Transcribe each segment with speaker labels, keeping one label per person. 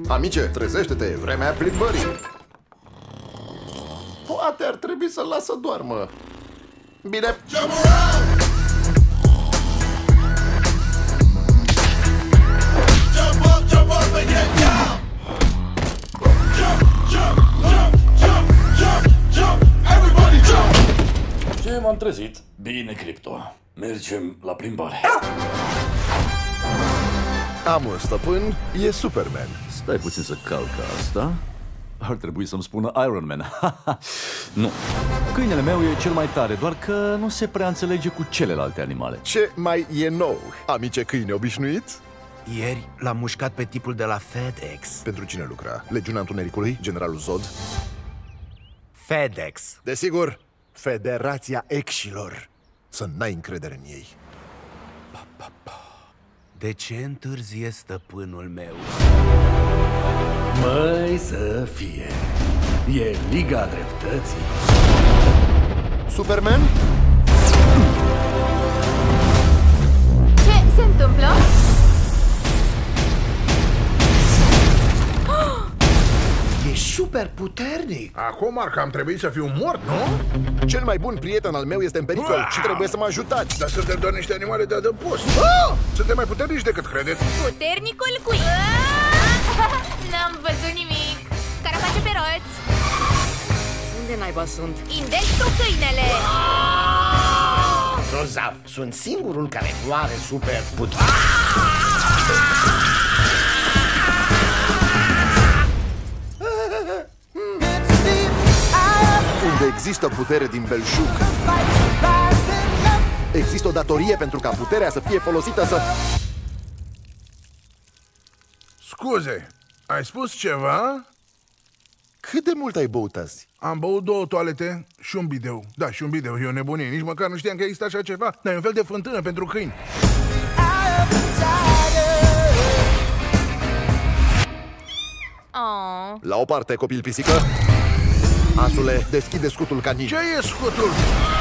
Speaker 1: Amice, trezește-te, e vremea plimbării. Poate ar trebui să-l las să doarmă. Bine.
Speaker 2: Ce m-am trezit? Bine, Crypto. Mergem la plimbare.
Speaker 1: Am un stăpân, e Superman.
Speaker 2: Stai puțin să calc asta. Ar trebui să-mi spună Iron Man. Nu. Câinele meu e cel mai tare, doar că nu se prea înțelege cu celelalte animale.
Speaker 1: Ce mai e nou, amice câine obișnuit?
Speaker 3: Ieri l-am mușcat pe tipul de la FedEx.
Speaker 1: Pentru cine lucra? Legiunea Întunericului? Generalul Zod?
Speaker 3: FedEx.
Speaker 1: Desigur, Federația Exilor. Să n-ai încredere în ei.
Speaker 3: De ce întârzie stăpânul meu?
Speaker 4: Măi să fie. E Liga Dreptății.
Speaker 1: Superman?
Speaker 5: Ce se întâmplă?
Speaker 3: E super puternic.
Speaker 6: Acum ar cam trebui să fiu mort, nu?
Speaker 1: Cel mai bun prieten al meu este în pericol și trebuie să mă ajutați.
Speaker 6: Dar suntem doar niște animale de adăpost. Suntem mai puternici decât credeți.
Speaker 5: Puternicul cui? N-am văzut nimic. Carapace pe roți.
Speaker 7: Unde naiba sunt?
Speaker 5: Indexul câinele.
Speaker 3: Grozav, sunt singurul care nu are super putere.
Speaker 1: Unde există putere din belșug, există o datorie pentru ca puterea să fie folosită să...
Speaker 6: Scuze, ai spus ceva?
Speaker 1: Cât de mult ai băut azi?
Speaker 6: Am băut 2 toalete și un bideu. Da, și un bideu, e o nebunie. Nici măcar nu știam că există așa ceva. Dar e un fel de fântână pentru câini.
Speaker 5: Oh.
Speaker 1: La o parte, copil pisică. Asule, deschide scutul canin.
Speaker 6: Ce e scutul?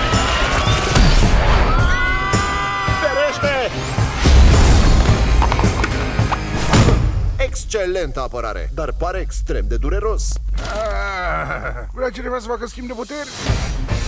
Speaker 1: Ferește! Excelentă apărare, dar pare extrem de dureros.
Speaker 6: Vrea cineva să facă schimb de puteri?